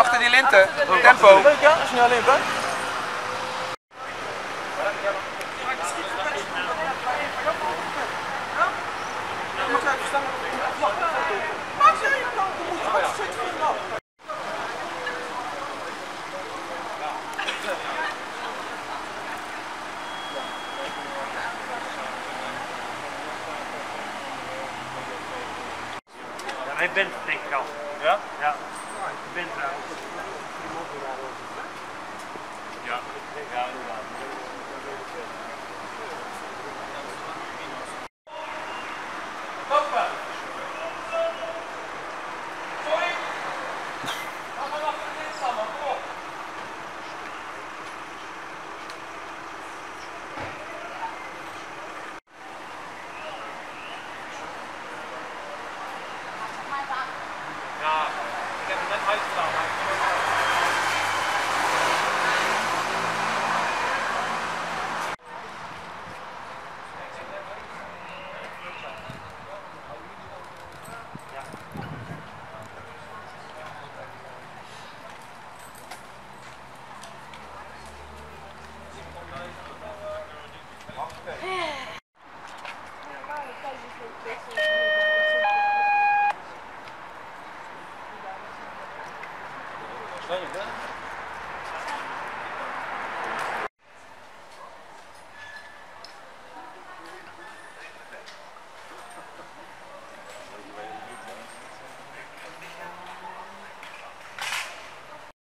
Achter die linten. Tempo. Leuk ja, als je niet alleen bent. Hij bent denk ik al. Ja? Ja. Ik ben trouwens. Ja. Ja, inderdaad. Ja, ik heb het net uitgedaan. Kan je, hè?